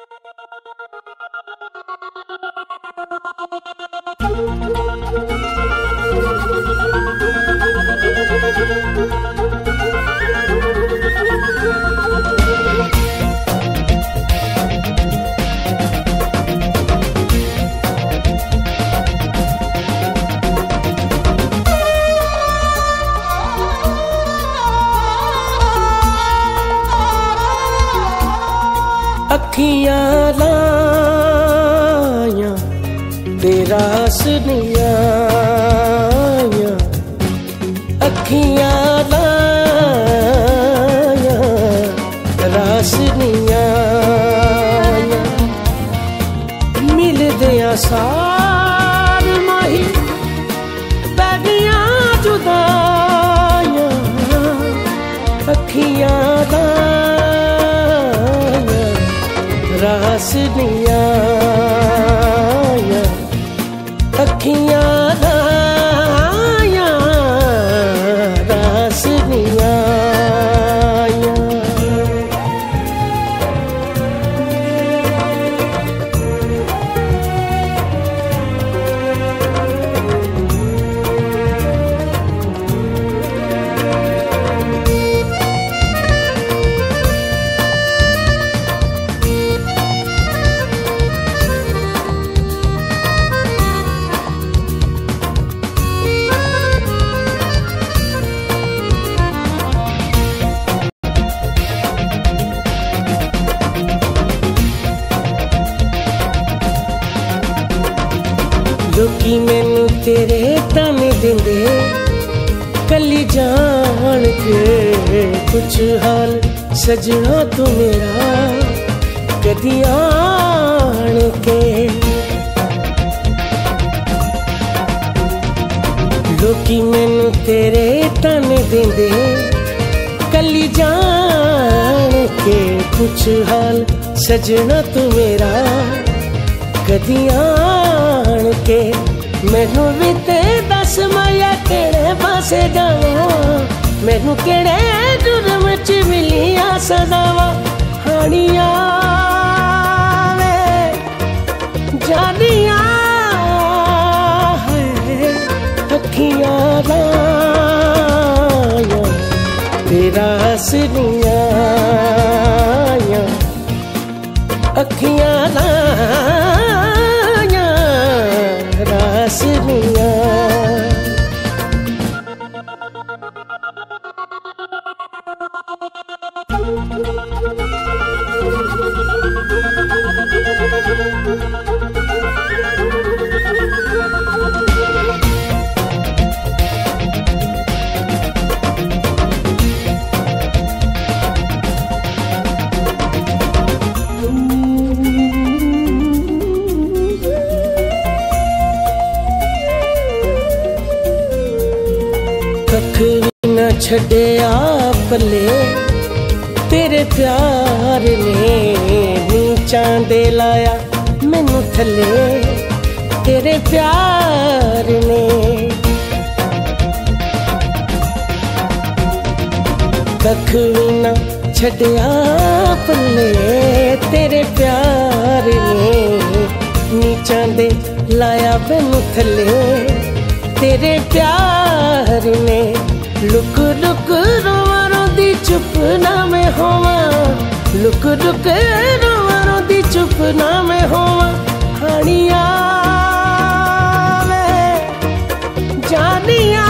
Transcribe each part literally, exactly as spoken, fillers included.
अखियां लाया तेरा सुनिया, अखियां लाया रासनिया, मिल दिया सार माही बैगियां जुदाया, अखियां लाया रासनिया, अखियां लाया रासनिया। लोकी मैनू तेरे ताने देंदे कली जान के, कुछ हाल सजना तू मेरा कदी आन के। लोकी मैनू तेरे ताने देंदे कली जान के, कुछ हाल सजना तू मेरा कदी आन के। मैनू भी ते दस माया केड़े पासे जावां, मैनू केड़े जुर्म च मिलिया सदावा, हानिया वे जानिया है अखियां लाया तेरा हसनिया, अखियां लाया रासनिया। कख न छड़िया पले तेरे प्यार ने, नीचां दे लाया मैनू थले तेरे प्यार ने। कख न छड़िया पले तेरे प्यार ने, नीचां दे लाया मैनू थले तेरे प्यार ने। लुक लुक रोवा रोंदी चुप ना मैं होवा, लुक लुक रोवा रोंदी चुप ना मैं होवा, हानिया वे जानिया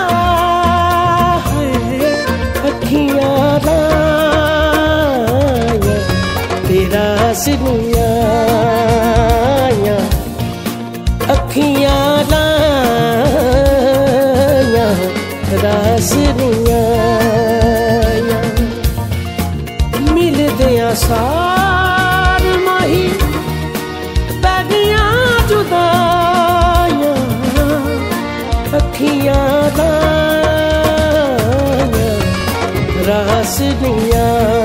है अखियां लाया तेरा हसनिया, अखियां लाया रासनिया। मिल दिया सार माही बैगियां जुदाया, अखियां लाया रासनिया।